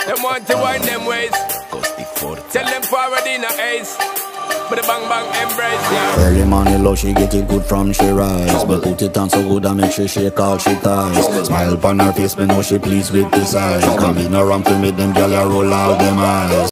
Them want to wind them ways. Tell them forward in a ace. But the bang bang embrace, yeah. Early morning love, she get it good from she rise. But put it on so good and make she shake all she ties. Smile upon her face, me know she pleased with this eyes. Come in around to make them gyal roll out them eyes.